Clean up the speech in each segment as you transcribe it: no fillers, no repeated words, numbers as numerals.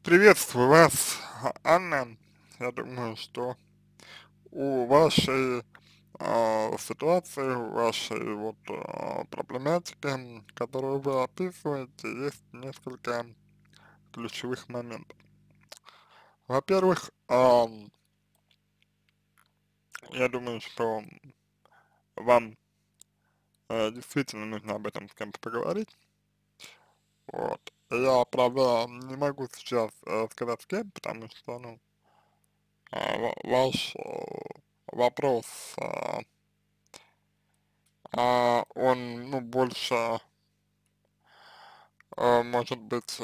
Приветствую вас, Анна. Я думаю, что у вашей ситуации, у вашей проблематики, которую вы описываете, есть несколько ключевых моментов. Во-первых, я думаю, что вам действительно нужно об этом с кем-то поговорить. Вот. Я, правда, не могу сейчас сказать с кем, потому что, ну, ваш вопрос он, ну, больше, может быть,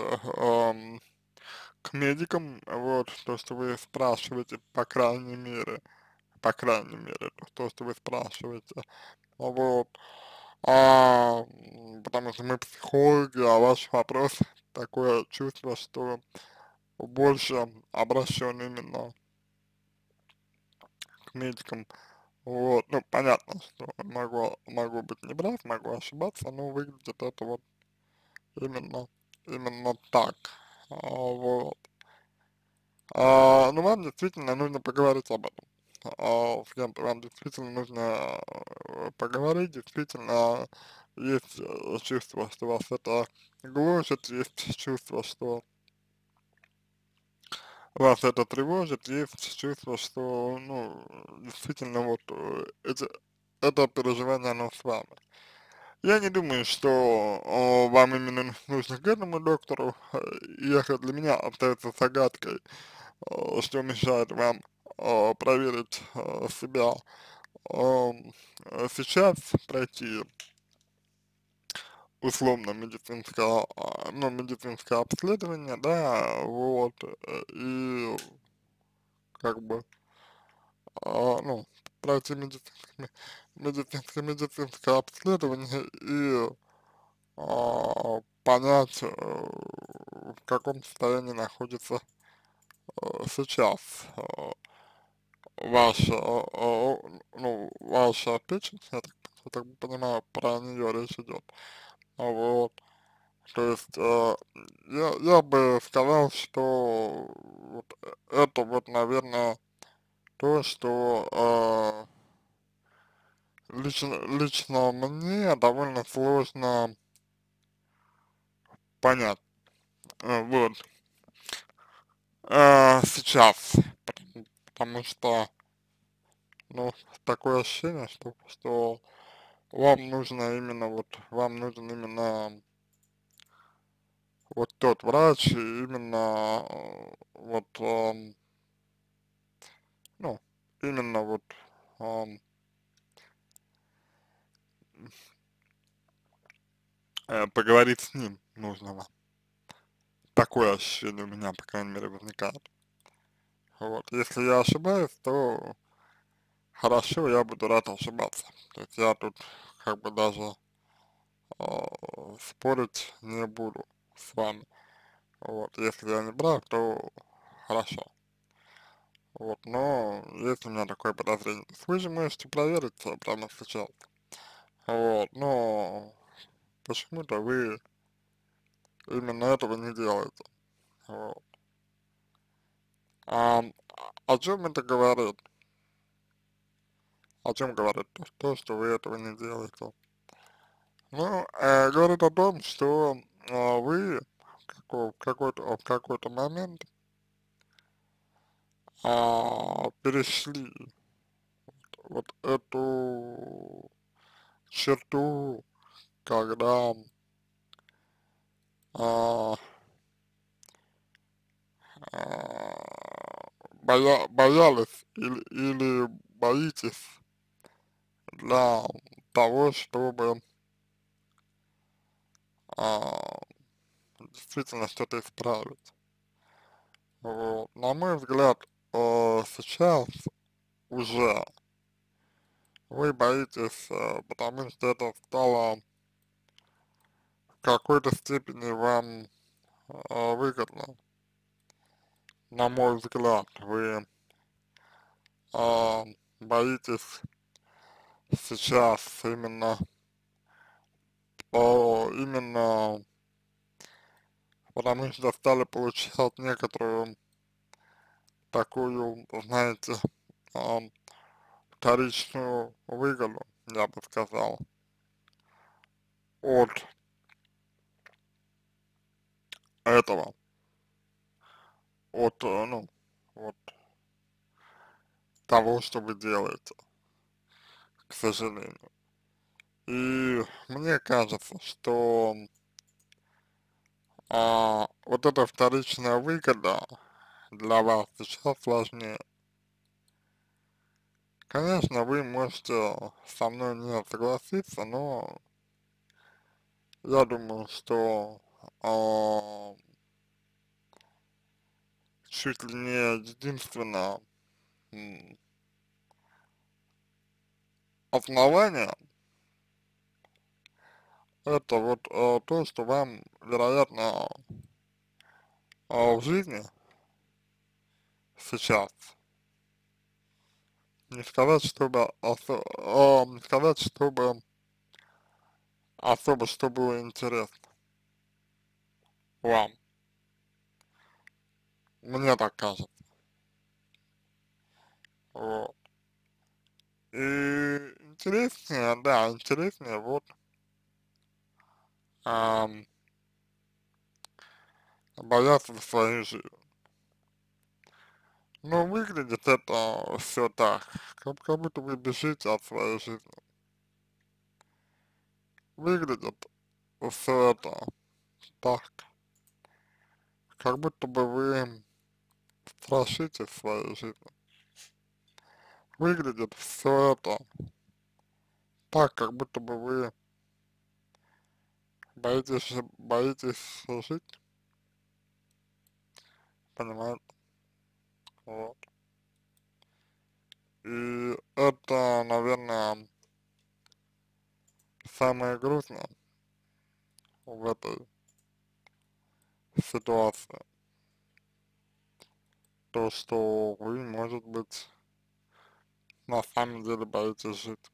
к медикам, вот, то, что вы спрашиваете, по крайней мере, то, что вы спрашиваете, вот, потому что мы психологи, а ваш вопрос такое чувство, что больше обращен именно к медикам, вот, ну, понятно, что могу быть неправ, могу ошибаться, но выглядит это вот именно, именно так. Вот. Ну, вам действительно нужно поговорить об этом. С кем-то вам действительно нужно поговорить, действительно есть чувство, что вас это гложет, есть чувство, что вас это тревожит, есть чувство, что, ну, действительно вот это переживание, оно с вами. Я не думаю, что вам именно нужно к этому доктору ехать. Для меня остается загадкой, что мешает вам проверить себя сейчас, пройти условно медицинское, ну, медицинское обследование, да, вот, и как бы, ну, пройти медицинское обследование и понять, в каком состоянии находится сейчас ваша, ваша печень, я так понимаю, про нее речь идет. Вот. То есть, я бы сказал, что вот это вот, наверное, то, что лично мне довольно сложно понять. Вот. Сейчас. Потому что, ну, такое ощущение, что вам нужно именно вам нужен именно вот тот врач, и именно ну, именно ам, поговорить с ним нужно вам. Такое ощущение у меня, по крайней мере, возникает. Вот. Если я ошибаюсь, то хорошо, я буду рад ошибаться. То есть я тут как бы даже спорить не буду с вами. Вот. Если я не прав, то хорошо. Вот. Но есть у меня такое подозрение. То есть вы же можете проверить прямо сейчас. Вот. Но почему-то вы именно этого не делаете. Вот. А, о чем это говорит? О чем говорит то, что вы этого не делаете? Ну, говорит о том, что вы в какой-то момент перешли вот эту черту, когда а, боялись или боитесь для того, чтобы а, действительно что-то исправить. Вот. На мой взгляд, сейчас уже вы боитесь, потому что это стало в какой-то степени вам выгодно. На мой взгляд, вы боитесь сейчас именно потому что стали получать некоторую такую, знаете, а, вторичную выгоду, я бы сказал, от этого, ну, от того, что вы делаете, к сожалению. И мне кажется, что вот эта вторичная выгода для вас сейчас важнее. Конечно, вы можете со мной не согласиться, но я думаю, что а, чуть ли не единственное м, основание это вот то, что вам, вероятно, в жизни сейчас не сказать, чтобы не сказать, чтобы особо, что было интересно вам. Мне так кажется. Вот. И интереснее, да, интереснее вот ам, бояться за свою жизнь. Но выглядит это все так, как будто вы бежите от своей жизни. Выглядит все это так, как будто бы вы страшите своей жизни. Выглядит все это так, как будто бы вы боитесь жить, понимаете? Вот. И это, наверное, самое грустное в этой ситуации. То, что вы, может быть, на самом деле боитесь жить.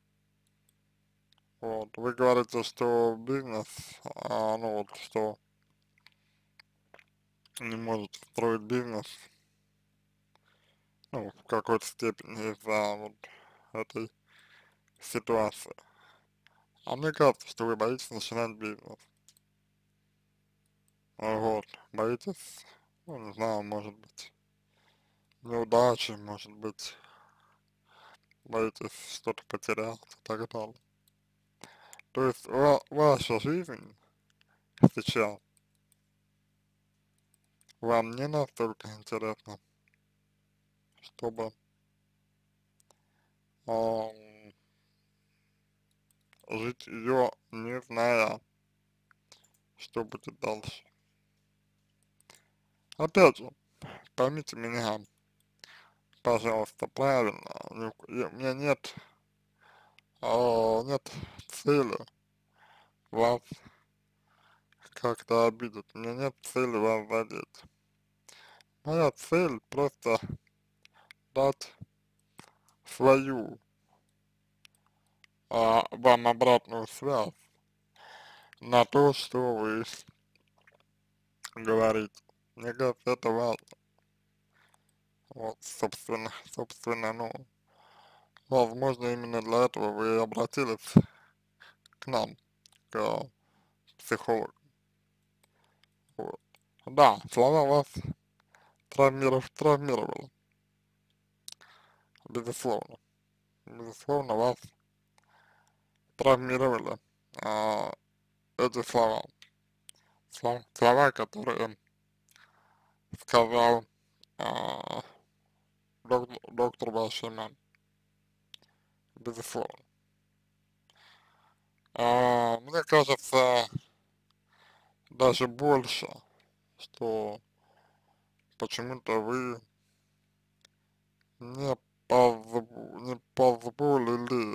Вот. Вы говорите, что бизнес, ну вот, что не можете строить бизнес, ну, в какой-то степени из-за вот этой ситуации. А мне кажется, что вы боитесь начинать бизнес. Вот. Боитесь, ну, не знаю, может быть, неудачи, может быть, боитесь что-то потерять и так далее. То есть ваша жизнь сейчас вам не настолько интересна, чтобы ам, жить ее, не зная, что будет дальше. Опять же, поймите меня, пожалуйста, правильно, у меня нет цели вас как-то обидеть, у меня нет цели вас задеть. Моя цель просто дать свою вам обратную связь на то, что вы говорите. Мне кажется, это важно. Вот, собственно, ну, возможно, именно для этого вы обратились к нам, к психологу. Вот. Да, слова вас травмировали, безусловно. Безусловно, вас травмировали а, эти слова. Слова, которые сказал а, доктор Вашимен, безусловно. Мне кажется, даже больше, что почему-то вы не, не позволили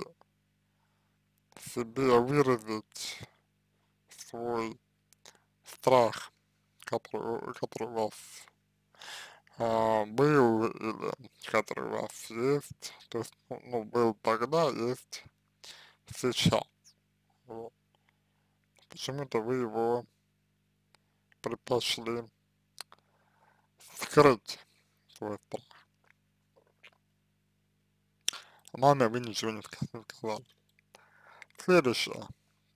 себе выразить свой страх, который у вас был или который у вас есть, то есть, ну, был тогда, есть сейчас. Вот. Почему-то вы его предпочли скрыть свой страх. Маме вы ничего не сказали. Следующее.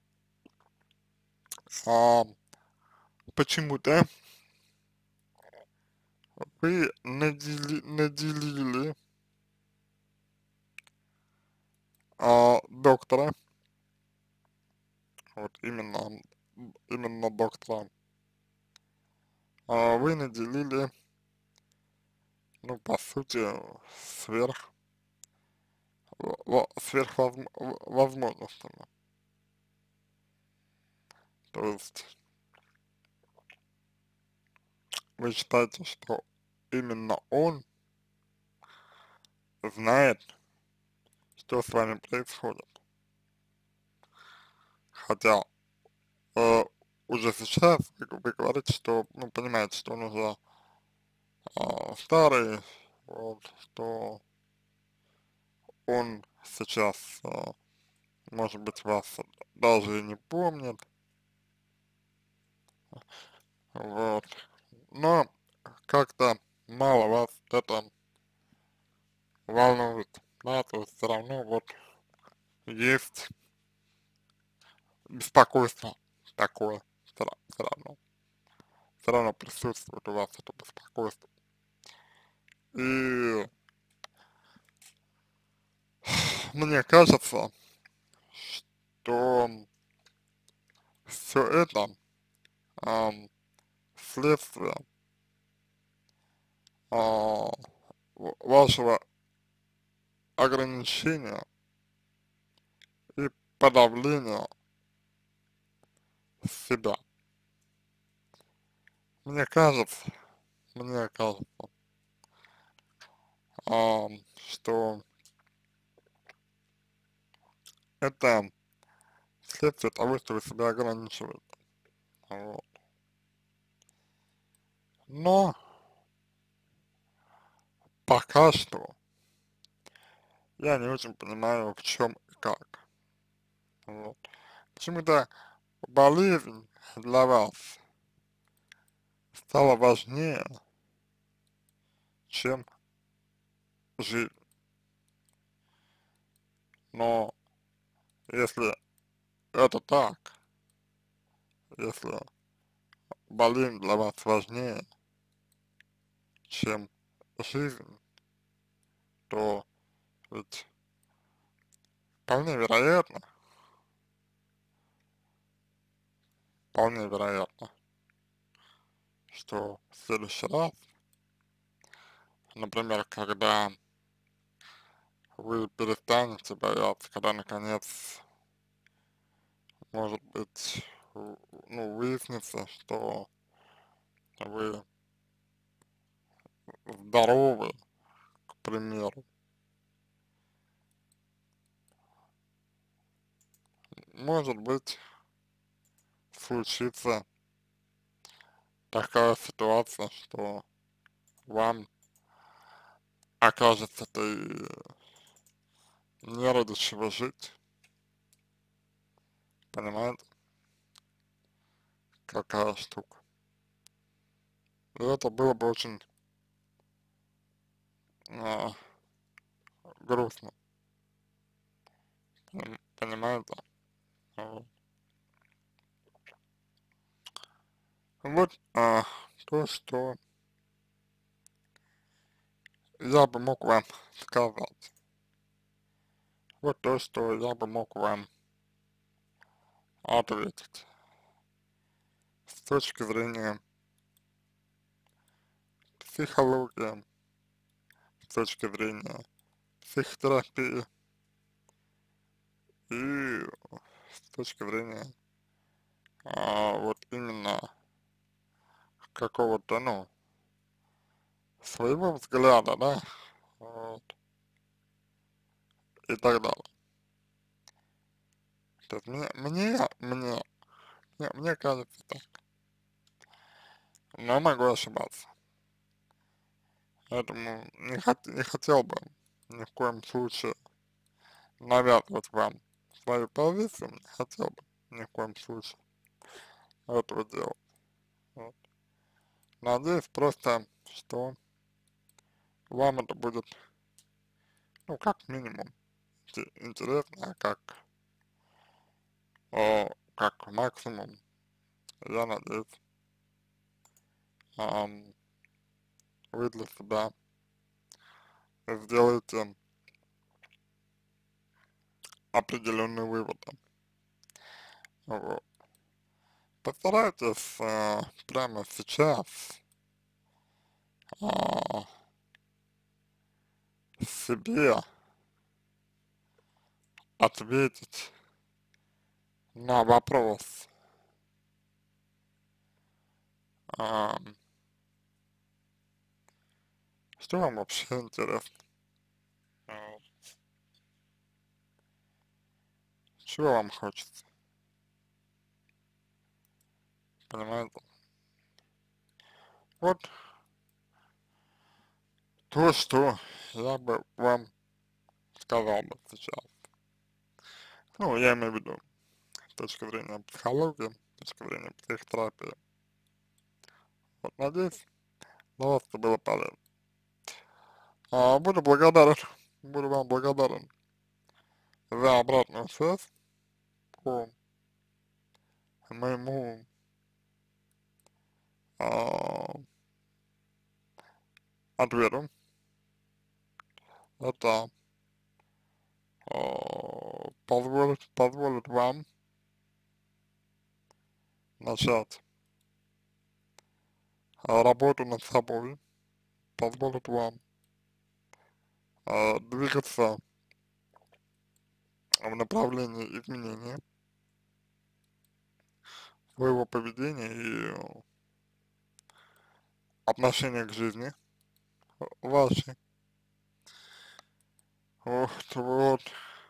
А, почему-то вы наделили доктора, вот именно доктора, вы наделили, ну, по сути, сверх, сверхвозможностями. То есть вы считаете, что именно он знает, что с вами происходит. Хотя э, уже сейчас вы говорите, что, ну, понимаете, что он уже старый, вот, что он сейчас, может быть, вас даже и не помнит, вот, но как-то мало вас это волнует, да, то есть все равно вот есть беспокойство такое, все равно присутствует у вас это беспокойство. И мне кажется, что все это ам, следствие а, вашего ограничения и подавления себя. Мне кажется, мне кажется, что это следствие того, что вы себя ограничиваете. Вот. Но пока что я не очень понимаю, в чем и как. Вот. Почему-то болезнь для вас стала важнее, чем жизнь. Но если это так, если болезнь для вас важнее, чем жизнь, то ведь вполне вероятно, вполне вероятно, что в следующий раз, например, когда вы перестанете бояться, когда наконец, может быть, ну, выяснится, что вы здоровы, к примеру, может быть, случится такая ситуация, что вам окажется-то и не ради чего жить, понимаете, какая штука. И это было бы очень а, грустно, понимаете. Вот, вот то, что я бы мог вам сказать. Вот то, что я бы мог вам ответить с точки зрения психологии, с точки зрения психотерапии и с точки зрения вот именно какого-то, ну, своего взгляда, да, вот, и так далее. То есть мне кажется так, но могу ошибаться. Поэтому не хотел бы ни в коем случае навязывать вам свою позицию, не хотел бы ни в коем случае этого делать. Вот. Надеюсь просто, что вам это будет, ну, как минимум интересно, а как максимум, я надеюсь, ам, вы для себя сделаете определенные выводы. Вот. Постарайтесь прямо сейчас а, себе ответить на вопрос, ам, что вам вообще интересно, вот, чего вам хочется, понимаете? Вот то, что я бы вам сказал бы сейчас. Ну, я имею в виду с точки зрения психологии, с точки зрения психотерапии. Вот, надеюсь, для вас это было полезно. Буду благодарен, буду вам благодарен за обратную связь по моему а, ответу. Это позволит вам начать работу над собой, позволит вам двигаться в направлении изменения своего поведения и отношения к жизни вашей. Вот.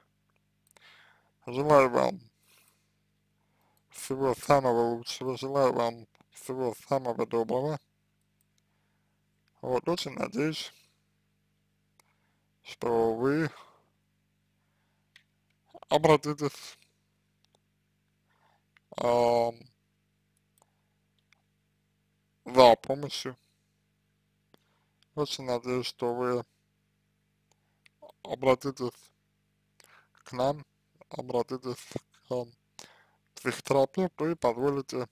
Желаю вам всего самого лучшего, желаю вам всего самого доброго. Вот, очень надеюсь, что вы обратитесь а, за помощью. Очень надеюсь, что вы обратитесь к нам, обратитесь к психотерапевту и позволите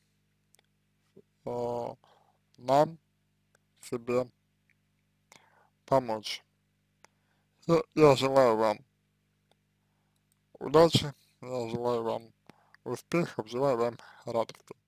нам себе помочь. Я желаю вам удачи, я желаю вам успехов, желаю вам радости.